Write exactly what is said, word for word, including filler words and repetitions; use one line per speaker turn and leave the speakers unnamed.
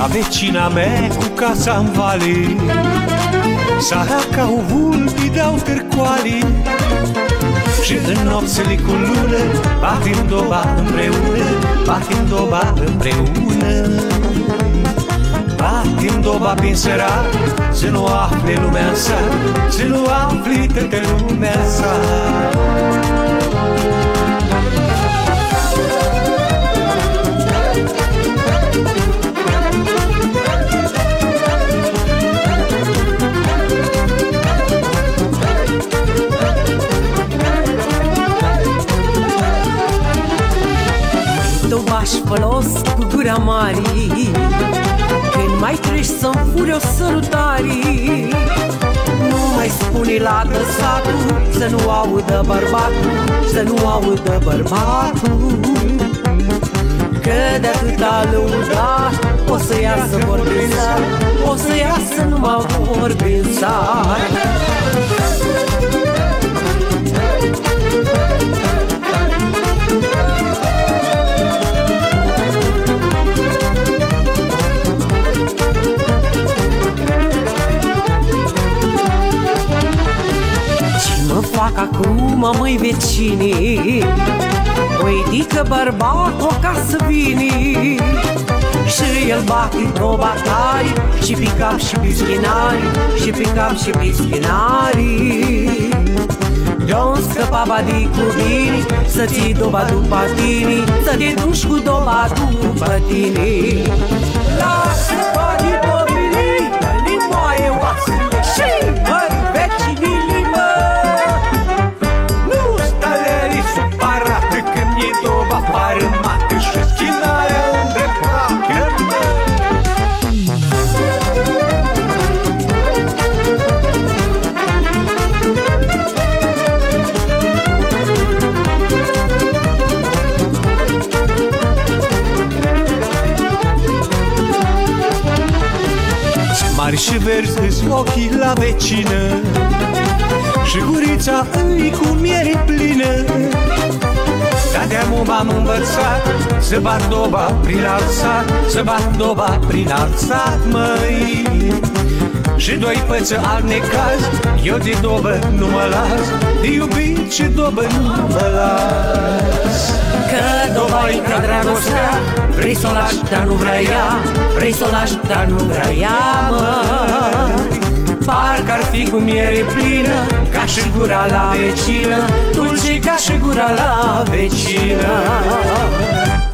vecina mea cu casa în vale, săraca o vulpi dau târcoale, și în nopțile cu lună batem doba împreună, batem doba împreună. Batem doba prin sărat, să nu afle lumea sa, să nu afle toată lumea sa.
Dobaș fălos cu gura mare, când mai treci să-mi furi o sărutare, nu mai spune la satul, să nu audă bărbatul, să nu audă bărbatul, că de atâta lăuda o să iasă vorbe în sar, o să iasă numai vorbe în sar. Fac acum, măi vecini, uite că bărbatul ca să vine, și el bate doba tare, și pe cap și pe schinari, și pe cap și pe schinari. De-o scăpa badii cu vini, să ții doba după tine, să te duci cu doba după tine. Lasă badii dobili, limoaie oasele și mări vecinile, mă. Doba parâmată și schinarea îndreptată. Mari și verzi îs ochii la vecină, și gurița îi cu miere plină. De-amu m-am învățat să bat doba prin alțat, să bat doba prin alțat, măi. Și doi păță al necaz, eu de dobă nu mă las, de iubit și dobă nu mă las. Că doba-i ca dragostea, vrei să o lași, dar nu vrea ea, vrei să o lași, dar nu vrea ea, măi. Parcă ar fi cu miere plină, ca și gura la vecină, dulce ca și gura la vecină.